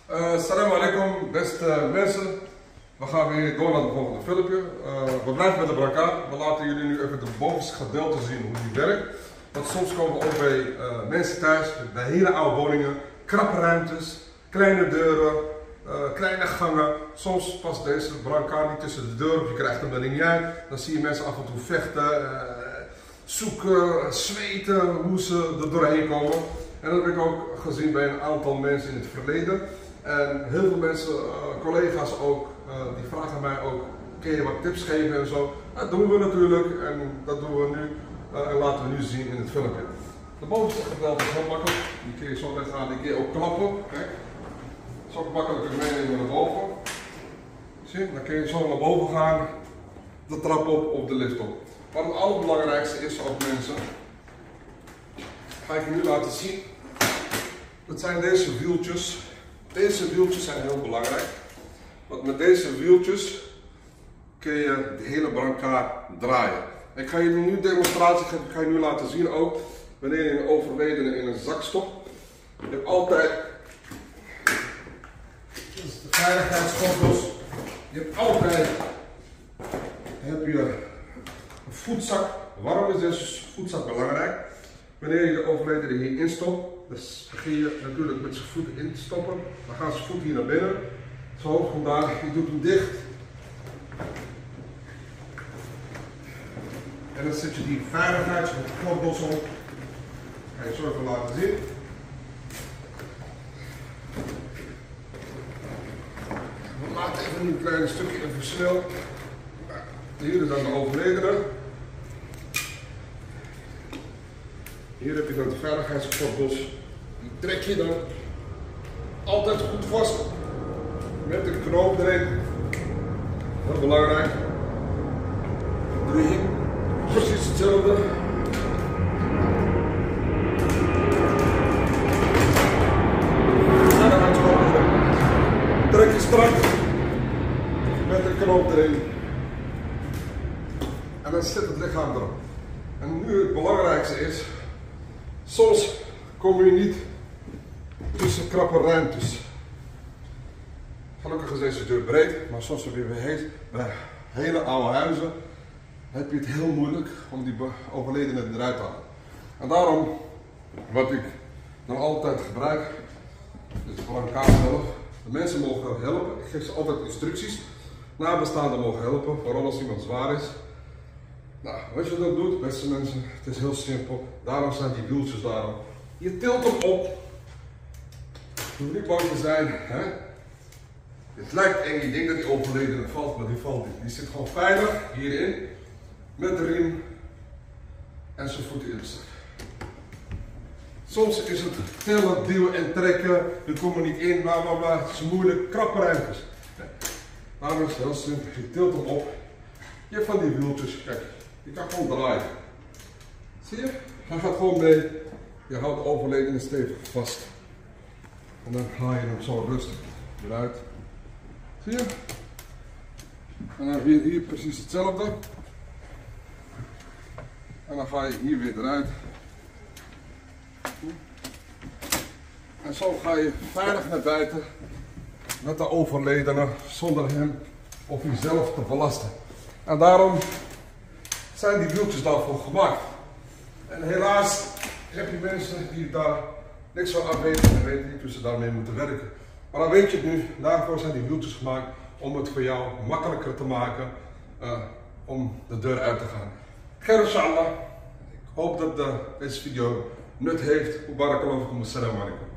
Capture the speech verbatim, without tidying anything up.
Uh, Assalamu alaikum, beste mensen. We gaan weer door naar het volgende filmpje. Uh, we blijven met de brancard. We laten jullie nu even het bovenste gedeelte zien hoe die werkt. Want soms komen we ook bij uh, mensen thuis, bij hele oude woningen, krappe ruimtes, kleine deuren, uh, kleine gangen. Soms past deze brancard niet tussen de deur of je krijgt hem er niet uit. Dan zie je mensen af en toe vechten, uh, zoeken, zweten, hoe ze er doorheen komen. En dat heb ik ook gezien bij een aantal mensen in het verleden. En heel veel mensen, uh, collega's ook, uh, die vragen mij ook, kun je wat tips geven en zo. Dat doen we natuurlijk en dat doen we nu uh, en laten we nu zien in het filmpje. De bovenste gedeelte is heel makkelijk, die kun je zo net aan, die kun je ook klappen. Kijk, zo makkelijk meenemen naar boven. Zie, dan kun je zo naar boven gaan, de trap op of de lift op. Maar het allerbelangrijkste is ook mensen, ga ik je nu laten zien. Dat zijn deze wieltjes. Deze wieltjes zijn heel belangrijk, want met deze wieltjes kun je de hele brancard draaien. Ik ga jullie nu een demonstratie geven, ik ga je nu laten zien ook, wanneer je een overledene in een zak stopt. Je hebt altijd, dit is de veiligheidsgordels, je hebt altijd heb je een voetzak. Waarom is deze voetzak belangrijk? Wanneer je de overledene hierin stopt, dus begin je natuurlijk met zijn voeten in te stoppen. Dan gaan zijn voeten hier naar binnen. Zo, vandaar, je doet hem dicht. En dan zet je die veiligheidsgordels op. Ga je zo even laten zien. We laten even een klein stukje even snel. Hier is dan de overledene. Hier heb je dan de veiligheidsgordels. Die trek je dan altijd goed vast. Met een knoop erin. Heel belangrijk. Doe je hier precies hetzelfde. Veiligheidsgordel. Trek je strak. Met een knoop erin. En dan zit het lichaam erop. En nu het belangrijkste is, soms kom je niet tussen krappe ruimtes. Gelukkig is deze deur breed, maar soms heb je weer heet. Bij hele oude huizen heb je het heel moeilijk om die overledene eruit te halen. En daarom, wat ik dan altijd gebruik, is de brancard zelf. De mensen mogen helpen, ik geef ze altijd instructies. Nabestaanden mogen helpen, vooral als iemand zwaar is. Nou, wat je dan doet, beste mensen, het is heel simpel. Daarom zijn die wieltjes daarom. Je tilt hem op. Je hoeft niet bang te zijn. Hè? Het lijkt eng, je denkt dat die overledene valt, maar die valt niet. Die zit gewoon veilig hierin, met de riem en zijn voeten in de zak. Soms is het tillen, duwen en trekken, je komt er niet in, bla bla bla. Het is moeilijk, krappe ruimtes. Nee. Daarom is het heel simpel, je tilt hem op. Je hebt van die wieltjes, kijk. Je kan gewoon draaien. Zie je? Hij gaat gewoon mee. Je houdt de overledene stevig vast. En dan haal je hem zo rustig eruit. Zie je? En dan weer hier precies hetzelfde. En dan ga je hier weer eruit. En zo ga je veilig naar buiten met de overledene zonder hem of jezelf te belasten. En daarom zijn die wieltjes daarvoor gemaakt. En helaas heb je mensen die daar niks van af weten en weten niet hoe ze daarmee moeten werken. Maar dan weet je het nu, daarvoor zijn die wieltjes gemaakt om het voor jou makkelijker te maken uh, om de deur uit te gaan. Khair inshallah. Ik hoop dat uh, deze video nut heeft. Barakallahu fikum. Assalamu alaikum.